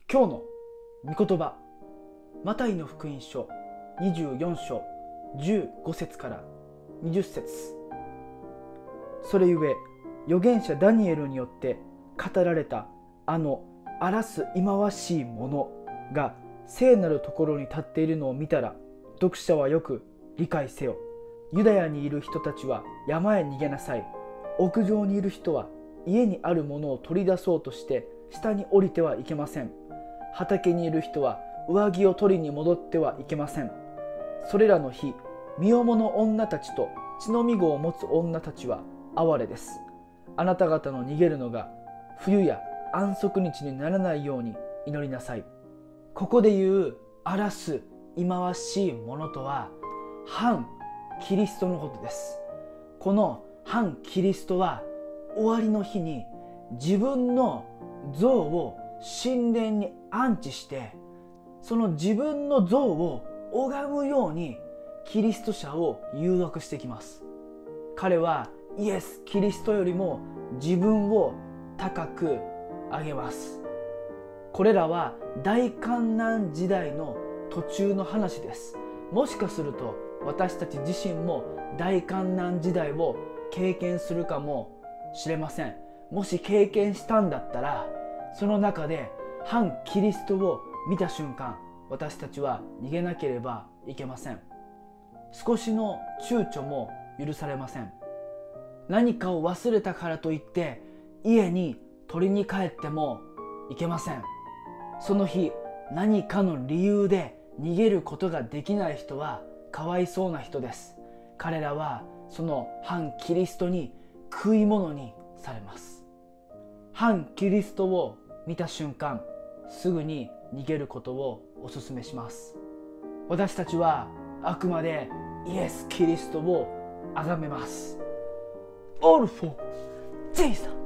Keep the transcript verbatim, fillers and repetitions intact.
今日の御言葉、マタイの福音書にじゅうよん章じゅうご節からにじゅっ節。それゆえ預言者ダニエルによって語られたあの荒らす忌まわしいものが聖なるところに立っているのを見たら、読者はよく理解せよ。ユダヤにいる人たちは山へ逃げなさい。屋上にいる人は家にあるものを取り出そうとして下に降りてはいけません。畑にいる人は上着を取りに戻ってはいけません。それらの日、身重の女たちと血のみ子を持つ女たちは哀れです。あなた方の逃げるのが冬や安息日にならないように祈りなさい。ここで言う荒らす忌まわしいものとは反キリストのことです。この反キリストは終わりの日に自分の像を神殿に安置して、その自分の像を拝むようにキリスト者を誘惑してきます。彼はイエス・キリストよりも自分を高く上げます。これらは大観難時代の途中の話です。もしかすると私たち自身も大観難時代を経験するかもしれません。もし経験したんだったら、その中で反キリストを見た瞬間、私たちは逃げなければいけません。少しの躊躇も許されません。何かを忘れたからといって家に取りに帰ってもいけません。その日何かの理由で逃げることができない人はかわいそうな人です。彼らはその反キリストに食い物にされます。反キリストを見た瞬間、すぐに逃げることをお勧めします。私たちはあくまでイエス・キリストを崇めます。All for Jesus!